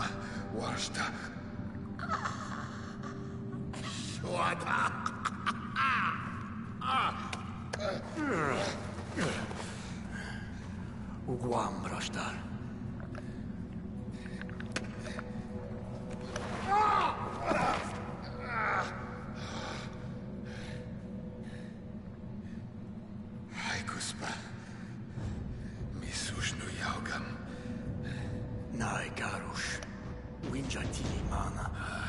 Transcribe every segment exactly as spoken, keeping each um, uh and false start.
Warsta. Swada. Uguam, Brashtar. Haikuspa. Misushnu yaugam. Nai Garush. Winjatili mana.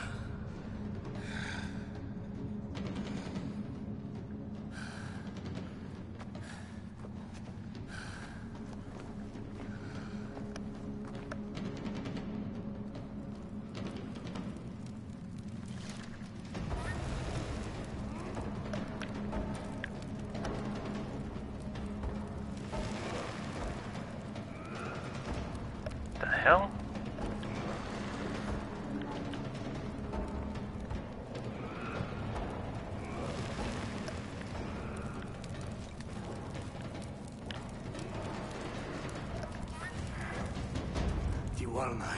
The hell? Tiwalnai.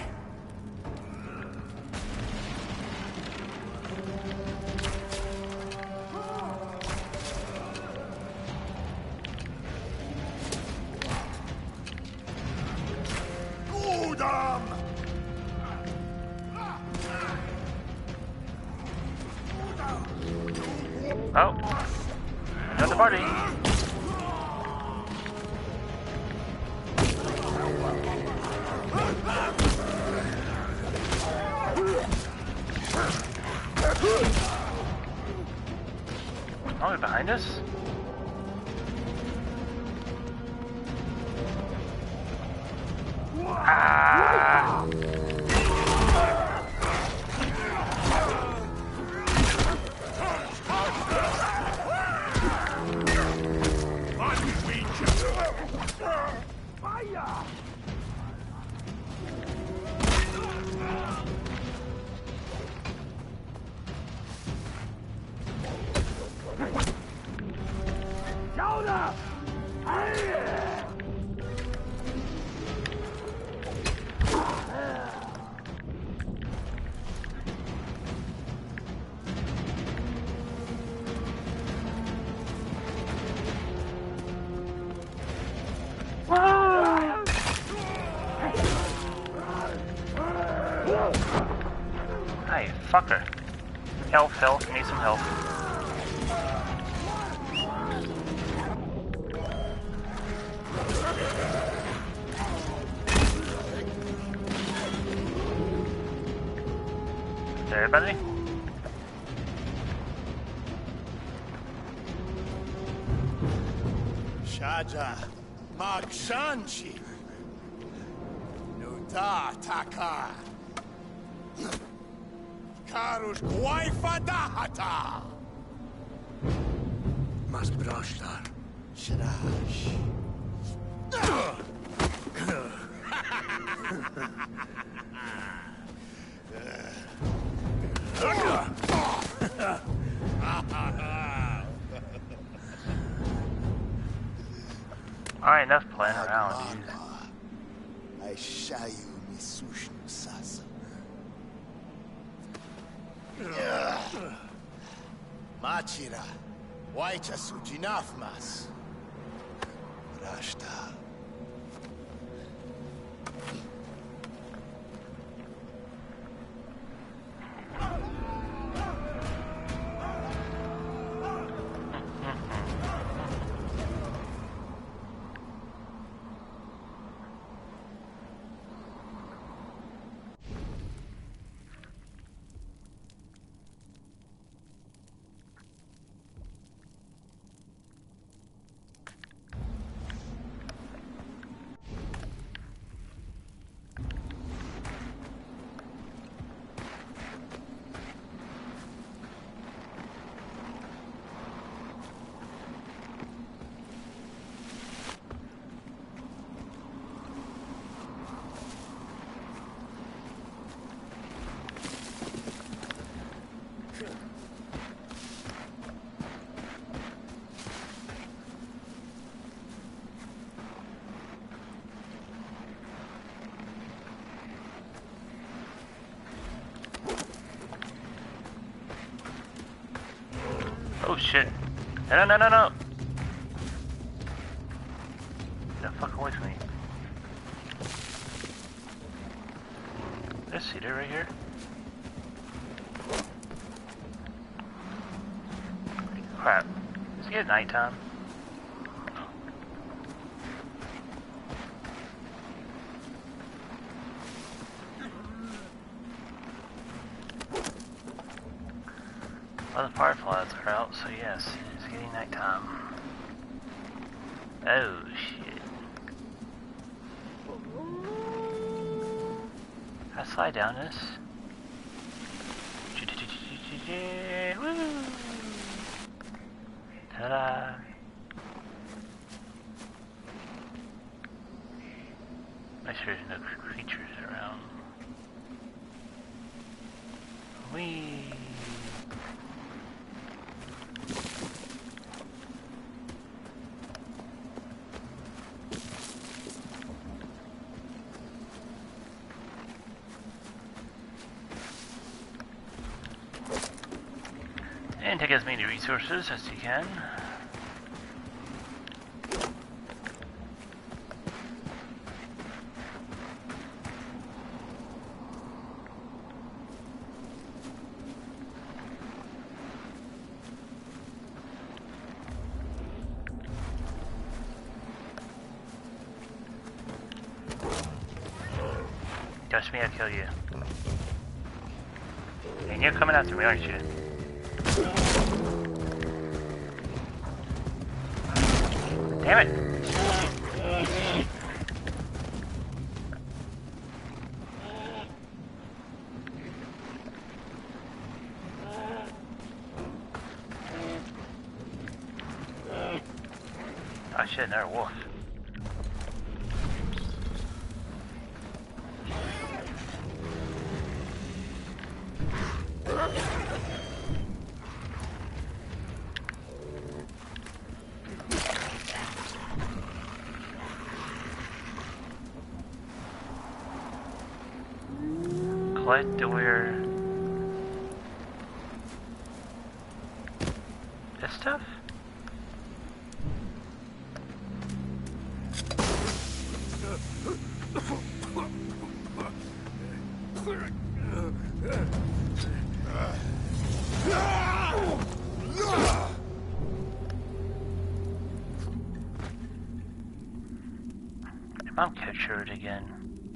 Oh, another party. Oh, they're behind us? Ah! Hey, fucker. Health, health, need some help. Is there everybody? Shaja, Magshanchi, Nuda Taka, Karush Gwaifadahata, Mas Brashtar. Shrash. Alright, enough playing around, dude. I shayu misushnu sasa. Machira, waicha sujinafmas. Rashta. shit. No, no, no, no, no. Get the fuck away from me. There's a cedar right here. Crap. Is it nighttime? Well, the fireflies are out, so yes, it's getting nighttime. Oh, shit. Can I slide down this? Woo! Ta-da! Make sure there's no creatures around. Whee! And take as many resources as you can. Touch me, I'll kill you. And you're coming after me, aren't you? Damn it! Oh shit, another wolf. Collect the weird... this stuff? I'm captured again.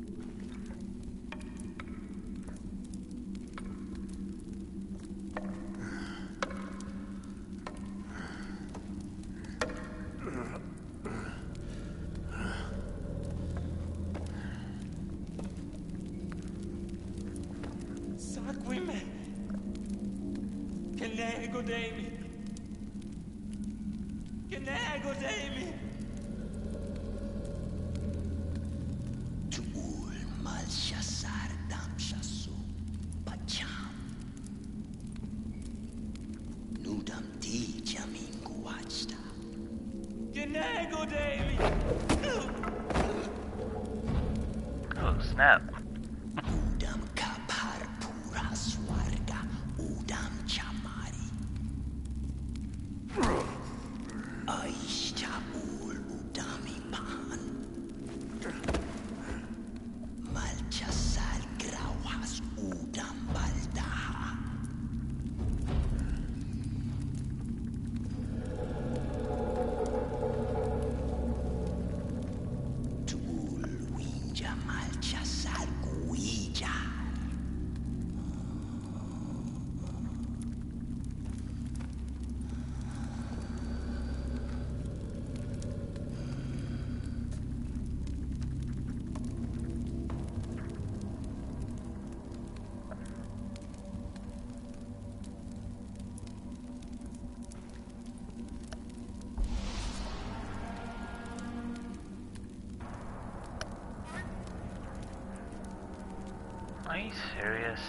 Seguime. Che nego Demi. Che nego Demi. Tuul Malshasar Damshasu Pacham Nudam Di Jamingu Wachta. Che nego Demi. Oh, snap. Udam Kapar Pura Swarga Udam Chamari Aishta Ul Udami Pan Malchasar Grauhas Udam Baldaha Tuul Winja Malchasar Guija. Are you serious?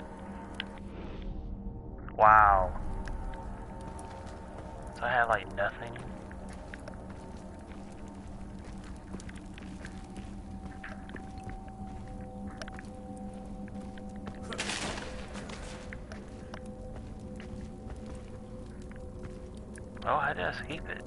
Wow. So I have like nothing? Oh, how did I escape it?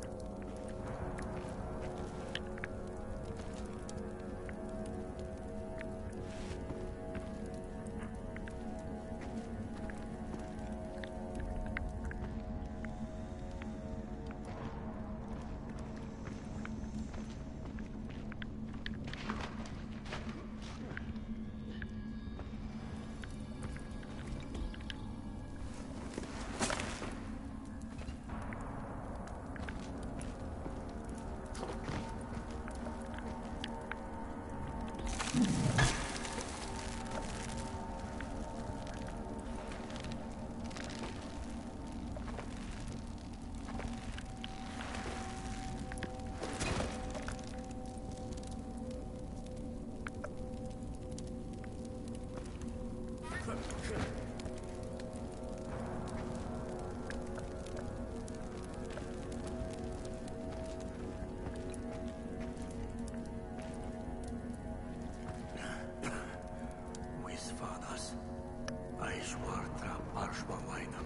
Wisvadas, Aishwartra Parshvavainam.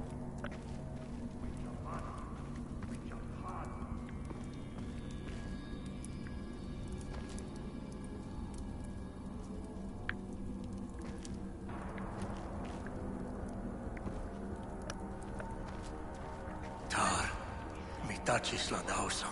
Tar, Mitachisla Dausam.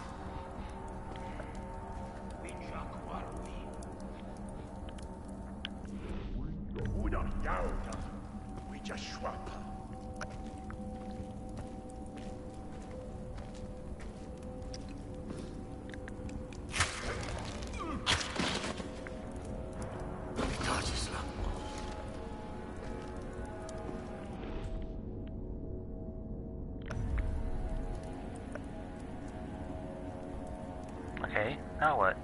Okay, now what?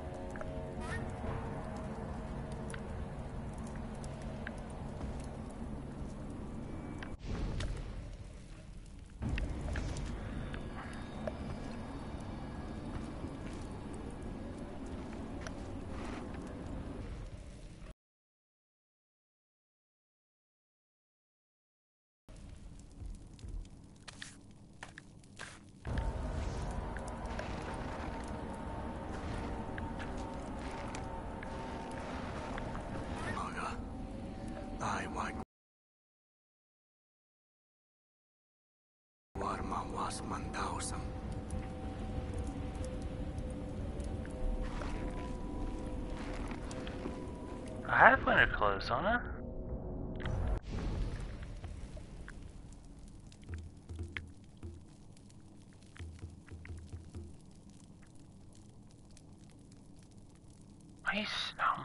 Maga, I want Warma was Mandausam. I have winter clothes, don't I? Are you, s- um,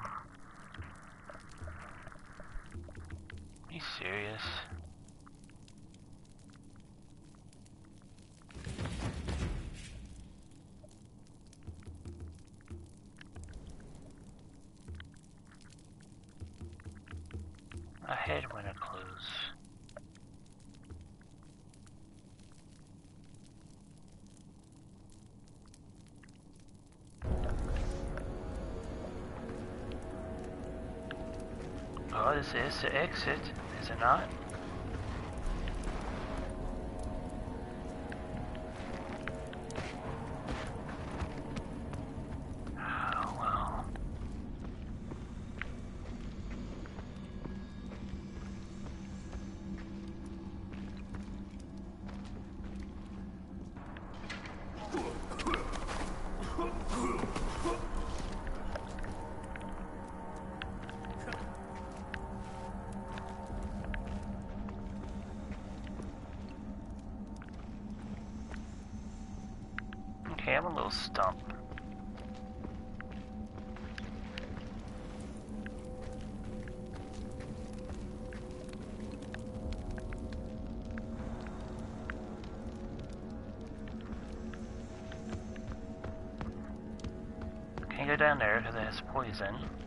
are you serious? I had winter clothes. Oh, this is the exit, is it not? Oh, well. Okay, I'm a little stumped. Can't go down there because it has poison.